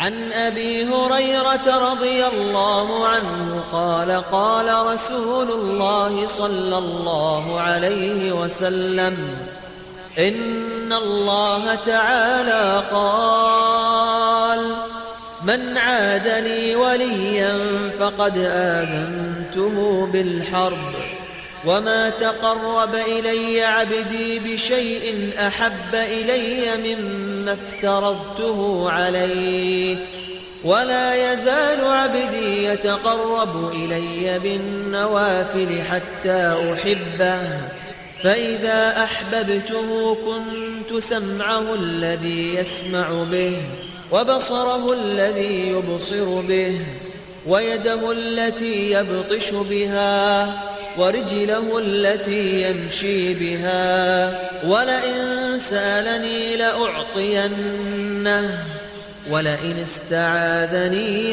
عن أبي هريرة رضي الله عنه قال قال رسول الله صلى الله عليه وسلم إن الله تعالى قال من عاد لي وليا فقد آذنته بالحرب وما تقرب إلي عبدي بشيء أحب إلي مما افترضته عليه ولا يزال عبدي يتقرب إلي بالنوافل حتى أحبه فإذا أحببته كنت سمعه الذي يسمع به وبصره الذي يبصر به ويده التي يبطش بها ورجله التي يمشي بها ولئن سألني لأعطينه ولئن استعاذني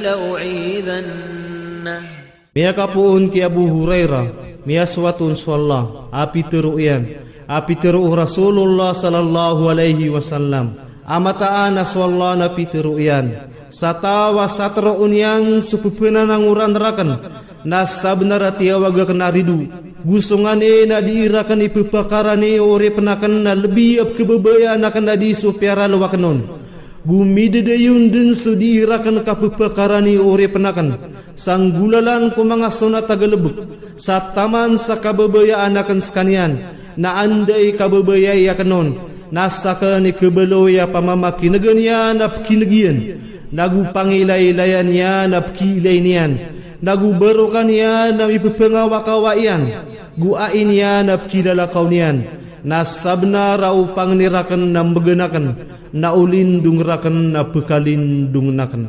لأعيذنه. Miyakapuun ki Abu Hurairah miyaswatun swallah api teruyan api teru Rasulullah sallallahu alaihi wasallam amataan swallah api teruyan satawa satra unyan supupena nanguran rakan nasabna ratia waga kenaridu gusungane na diirakan ipepakarane ore penakan na lebih ab kebebaya nakan na di supiara lewakanon bumi dedayun den sudiirakan kapepakarane ore penakan sanggulalan kumangasona tagalebuk sataman sakabebaya anakan sekanian na andai kabebaya yakanon nasakani kebeloya pamamaki negenian apki negian nagu pangilai-laiannya napki ilainian nagu berukan ya nabi pengawak-awaian gu ain ya napki lalakaunian nasabna rau pangnirakan nam begenakan na ulindung rakan na pekalindung nakan.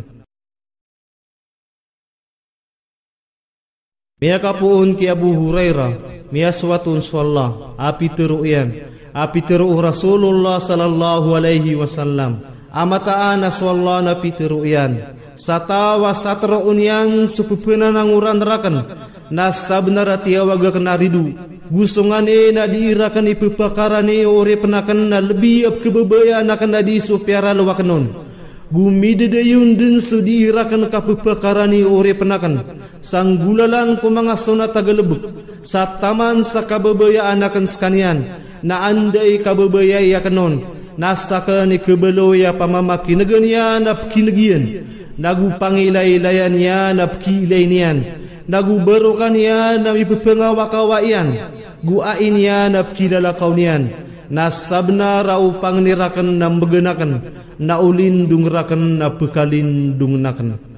Miyakapuun ki Abu Hurairah miyaswatun swallah api teruyan api teru Rasulullah sallallahu alaihi wasallam amataan swallah napi teruyan satawa satra unyan supupena nanguran rakan nasabna ratia waga kenaridu gusungane na diirakan ipepakarane ore penakan na lebih ab kebebaya nakan na di supiara lewakanon gumi dedayun den sudiirakan kapepakarane ore penakan sanggulalan kumangasona tagalebuk sataman sakabebaya anakan sekanian na andai kabebaya yakanon nasakani kebeloya pamamaki negenian apki negian nagu pangilai-laiannya napki ilainian nagu berukannya nabi pengawak-awaian gu ainnya napki lalakaunian nasabna rau pangnirakan nam begenakan na ulindung rakan na pekalindung nakan.